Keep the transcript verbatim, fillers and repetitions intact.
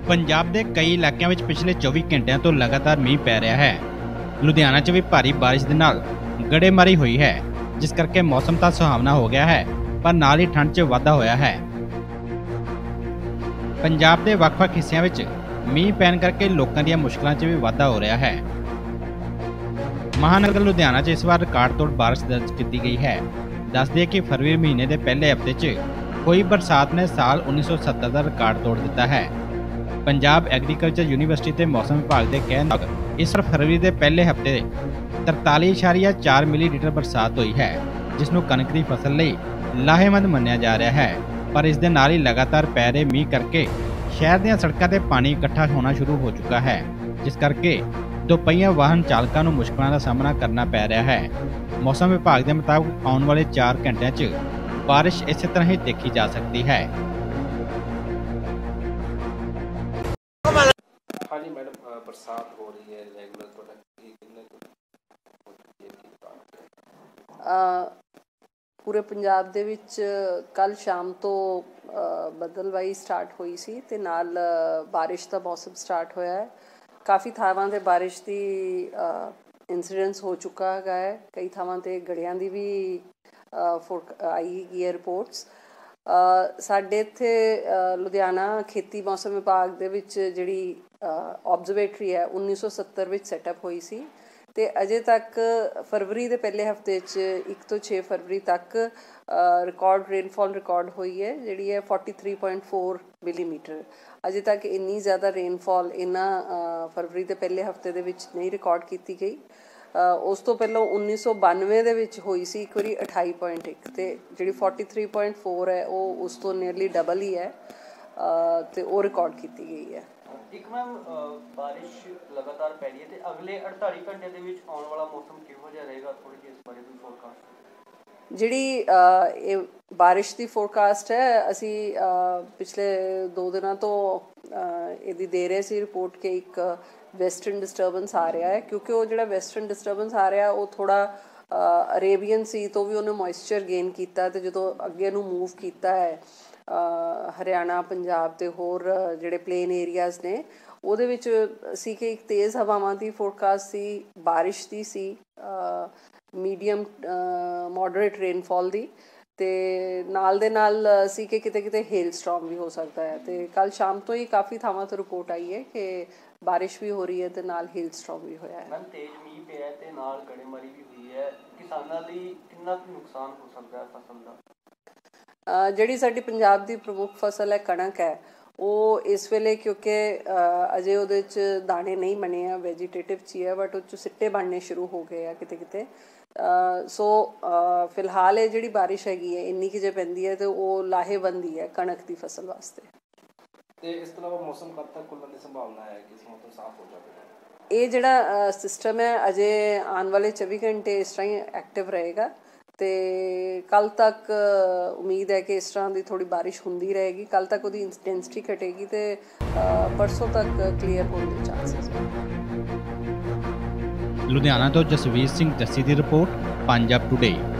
पंजाब के कई इलाकों में पिछले चौबीस घंटिया तो लगातार मीह पै रहा है। लुधियाना च भी भारी बारिश के नाल गड़ेमारी हुई है, जिस करके मौसम तो सुहावना हो गया है, पर नाल ही ठंड च वाधा होया है। पंजाब के ਵੱਖ-ਵੱਖ हिस्सों में मीह पैन करके लोगों दी मुश्किलों च भी वाधा हो रहा है। महानगर लुधियाना च इस बार रिकॉर्ड तोड़ बारिश दर्ज की गई है। दस दिए कि फरवरी महीने के पहले हफ्ते च हुई बरसात ने साल उन्नीस सौ सत्तर का रिकॉर्ड तोड़ दिता है। पंजाब एग्रीकल्चर यूनीवर्सिटी के मौसम विभाग के कहने मुताबिक इस फरवरी के पहले हफ्ते तरताली इशारिया चार मिलीलीटर बरसात हुई है, जिसनों कनक की फसल लई लाहेमंद मन्निया जा रहा है। पर इस दे नाल ही लगातार पै रहे मीह करके शहर दी सड़कों पर पानी इकट्ठा होना शुरू हो चुका है, जिस करके दोपहिया वाहन चालकों को मुश्किलों का सामना करना पै रहा है। मौसम विभाग के मुताबिक आने वाले चार घंटिया च बारिश इस तरह ही देखी जा सकती है। हाँ जी मैडम, बरसात हो रही है रेगुलर पूरे पंजाब दे विच कल शाम तो बदलवाई स्टार्ट हुई सी ते नाल बारिश का मौसम स्टार्ट होया है। काफ़ी थावां ते बारिश की इंसीडेंस हो चुका है। कई थावां ते गड़ियां दी भी आई है रिपोर्ट्स। साडे इत्थे लुधियाना खेती मौसम विभाग दे विच जिहड़ी ऑब्जर्वेटरी है उन्नीस सौ सत्तर विच सैटअप हुई सी ते अजे तक फरवरी के पहले हफ्ते एक तो छे फरवरी तक रिकॉर्ड रेनफॉल रिकॉर्ड हुई है, जिहड़ी है forty three point four millimetre. अजे तक इन्नी ज़्यादा रेनफॉल इन्ना फरवरी के पहले हफ्ते दे विच नहीं रिकॉर्ड की गई। उस तो पहलों उन्नीस सौ बानवे दे विच हुई सी एक बारी अठाई पॉइंट एक ते जिहड़ी फोर्टी थ्री पॉइंट फोर है वो उस तो नियरली डबल ही है ते वो रिकॉर्ड की गई है। एक मैम बारिश लगातार पै रही है ते अगले अड़तालीस घंटे दे विच आने वाला मौसम किहो जिहा रहेगा, थोड़ी जी इस बारे में फोरकास्ट जिहड़ी बारिश की फोरकास्ट है असी पिछले दो दिनों तो इहदी दे रहे सी रिपोर्ट के एक वैसटर्न डिस्टर्बेंस आ रहा है, क्योंकि वो जिहड़ा वैसटर्न डिस्टर्बेंस आ रहा वो थोड़ा अरेबियन सी तो भी उन्हें मॉइस्चर गेन किया ते जो अगे नूं मूव किया है हरियाणा पंजाब ते होर जिहड़े प्लेन एरियाज़ ने ਉਹਦੇ ਵਿੱਚ ਸੀ ਕਿ ਇੱਕ ਤੇਜ਼ ਹਵਾਵਾਂ ਦੀ ਫੋਰਕਾਸਟ ਸੀ, ਬਾਰਿਸ਼ ਦੀ ਸੀ, ਮੀਡੀਅਮ ਮੋਡਰੇਟ ਰੇਨਫॉल ਦੀ ਤੇ ਨਾਲ ਦੇ ਨਾਲ ਸੀ ਕਿ ਕਿਤੇ ਕਿਤੇ ਹੇਲ ਸਟਾਰਮ ਵੀ ਹੋ ਸਕਦਾ ਹੈ। ਤੇ ਕੱਲ ਸ਼ਾਮ ਤੋਂ ਹੀ ਕਾਫੀ ਥਾਵਾਂ ਤੋਂ ਰਿਪੋਰਟ ਆਈ ਹੈ ਕਿ ਬਾਰਿਸ਼ ਵੀ ਹੋ ਰਹੀ ਹੈ ਤੇ ਨਾਲ ਹੇਲ ਸਟਾਰਮ ਵੀ ਹੋਇਆ ਹੈ। ਮੈਮ ਤੇਜ਼ ਮੀਂਹ ਪਿਆ ਤੇ ਨਾਲ ਗੜੇਮਾਰੀ ਵੀ ਹੋਈ ਹੈ, ਕਿਸਾਨਾਂ ਲਈ ਕਿੰਨਾ ਕੁ ਨੁਕਸਾਨ ਹੋ ਸਕਦਾ ਹੈ ਫਸਲ ਦਾ? ਜਿਹੜੀ ਸਾਡੀ ਪੰਜਾਬ ਦੀ ਪ੍ਰਮੁੱਖ ਫਸਲ ਹੈ ਕਣਕ ਹੈ, ਉਹ ਇਸ ਵੇਲੇ ਕਿਉਂਕਿ ਅਜੇ ਉਹਦੇ 'ਚ ਦਾਣੇ ਨਹੀਂ ਬਣੇ ਆ, ਵੈਜੀਟੇਟਿਵ 'ਚ ਹੀ ਹੈ, ਬਟ ਉਹ 'ਚ ਸਿੱਟੇ ਬਣਨੇ ਸ਼ੁਰੂ ਹੋ ਗਏ ਆ ਕਿਤੇ ਕਿਤੇ। ਸੋ ਫਿਲਹਾਲ ਇਹ ਜਿਹੜੀ ਬਾਰਿਸ਼ ਹੈਗੀ ਹੈ ਇੰਨੀ ਕੁ ਜੇ ਪੈਂਦੀ ਹੈ ਤੇ ਉਹ ਲਾਹੇਵੰਦ ਹੀ ਹੈ ਕਣਕ ਦੀ ਫਸਲ ਵਾਸਤੇ। ਤੇ ਇਸ ਤੋਂ ਇਲਾਵਾ ਮੌਸਮ ਕਦ ਤੱਕ ਖੁੱਲ੍ਹਣ ਦੀ ਸੰਭਾਵਨਾ ਹੈ ਕਿ ਇਸ ਮੌਸਮ ਸਾਫ਼ ਹੋ ਜਾਵੇਗਾ? ਇਹ ਜਿਹੜਾ ਸਿਸਟਮ ਹੈ ਅਜੇ ਆਉਣ ਵਾਲੇ ਚੌਵੀ ਘੰਟੇ ਇਸ ਤਰ੍ਹਾਂ ਹੀ ਐਕਟਿਵ ਰਹੇਗਾ ਤੇ ਕੱਲ ਤੱਕ ਉਮੀਦ ਹੈ ਕਿ ਇਸ ਤਰ੍ਹਾਂ ਦੀ ਥੋੜੀ ਬਾਰਿਸ਼ ਹੁੰਦੀ ਰਹੇਗੀ। ਕੱਲ ਤੱਕ ਉਹਦੀ ਇੰਟੈਂਸਿਟੀ ਘਟੇਗੀ ਤੇ ਪਰਸੋਂ ਤੱਕ ਕਲੀਅਰ ਹੋਣ ਦੇ ਚਾਂਸਸ ਹਨ। ਲੁਧਿਆਣਾ ਤੋਂ ਜਸਵੀਰ ਸਿੰਘ ਜੱਸੀ ਦੀ ਰਿਪੋਰਟ, ਪੰਜਾਬ ਟੁਡੇ।